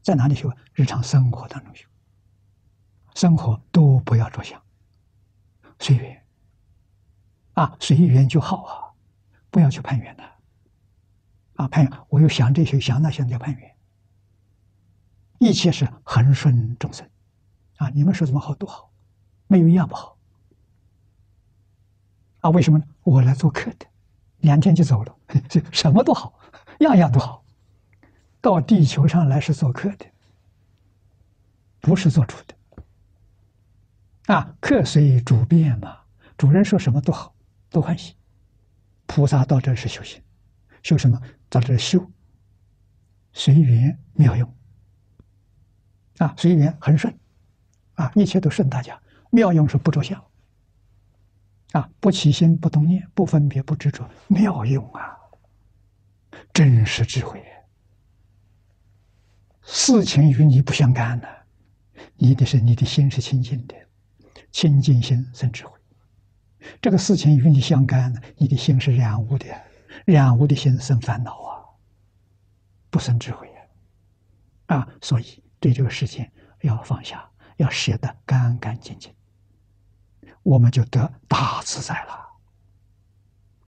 在哪里修？日常生活当中修，生活都不要着相，随缘啊，随缘就好啊，不要去攀缘的啊，攀缘我又想这些想那些叫攀缘，一切是恒顺众生啊，你们说怎么好都好，没有一样不好啊？为什么呢？我来做客的，2天就走了，什么都好，样样都好。到地球上来是做客的，不是做主的啊！客随主便嘛，主人说什么都好，都欢喜。菩萨到这是修行，修什么？到这修随缘妙用啊，随缘很顺啊，一切都顺大家。妙用是不着相啊，不起心，不动念，不分别，不执着，妙用啊，真实智慧。事情与你不相干的，你的心是清净的，清净心生智慧。这个事情与你相干的，你的心是染污的，染污的心生烦恼啊，不生智慧啊！所以对这个事情要放下，要舍得干干净净，我们就得大自在了。